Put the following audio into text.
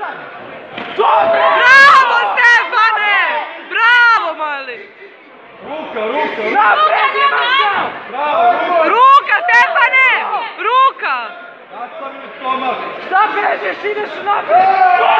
Bravo, Stefane! Bravo, mali! Ruka! Ruka, Stefane! Ruka! Nastavi u stomak! Da bežeš, ideš naprijed!